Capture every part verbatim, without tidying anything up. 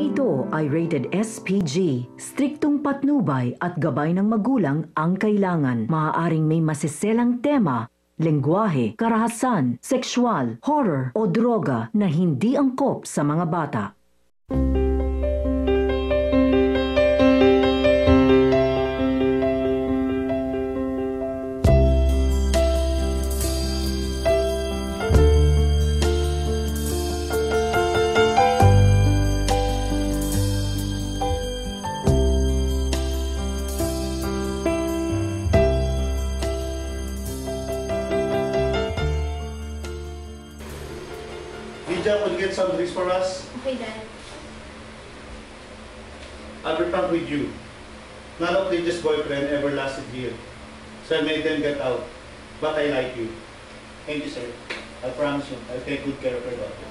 ito ay rated S P G. Striktong patnubay at gabay ng magulang ang kailangan. Maaaring may masiselang tema, lengguwahe, karahasan, sexual, horror o droga na hindi angkop sa mga bata. Lydia, could you get some drinks for us? Okay, Dad. I'll be frank with you. None of Lydia's boyfriend ever lasted here, so I made them get out. But I like you. Thank you, sir. I promise you, I'll take good care of her daughter.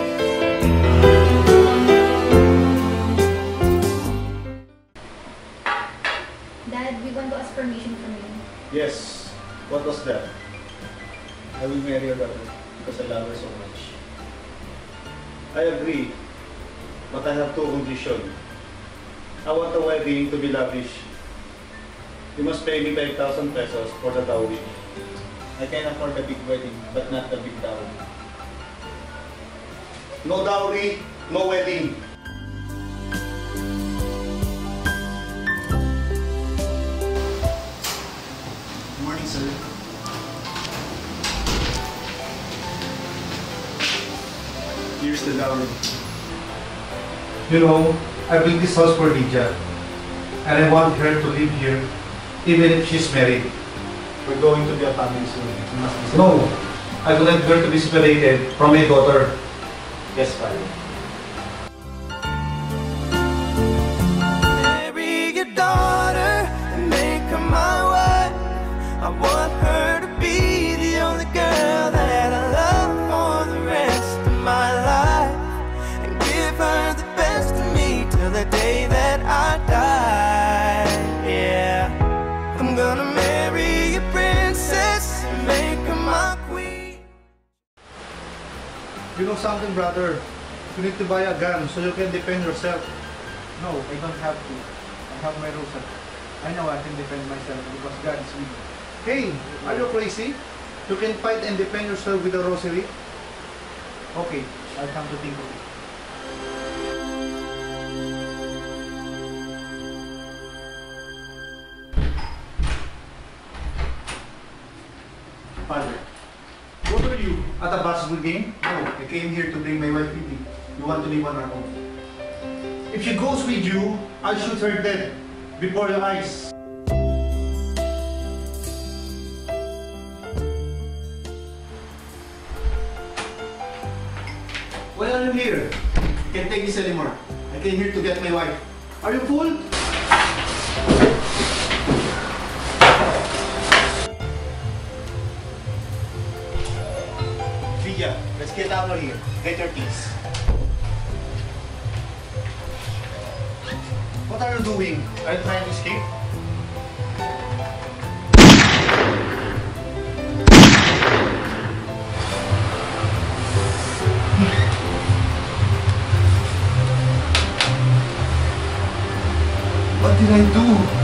Dad, we want to ask permission from you. Yes. What was that? I will marry your daughter because I love her so much. I agree, but I have two conditions. I want the wedding to be lavish. You must pay me five thousand pesos for the dowry. I can afford the big wedding, but not the big dowry. No dowry, no wedding. Good morning, sir. Here's the dowry. You know, I built this house for Lydia, and I want her to live here, even if she's married. We're going to be a family soon. You must be no, I don't want her to be separated from my daughter. Yes, Father. Marry your daughter and make her my wife. I want her to be the only girl that I love for the rest of my life, and give her the best of me till the day that I die. Yeah, I'm gonna marry a princess and make her my queen. You know something, brother? You need to buy a gun so you can defend yourself. No, I don't have to. I have my Rosa. I know I can defend myself because God is with me. Hey, are you crazy? You can fight and defend yourself with a rosary. Okay, I'll come to think of it. Father, what are you? At a basketball game? No, I came here to bring my wife with me. You want to leave on our own. If she goes with you, I'll shoot her dead before your eyes. Why are you here? Can't take this anymore. I came here to get my wife. Are you fool? Lydia, let's get out of here. Get your keys. What are you doing? Are you trying to escape? What did I do?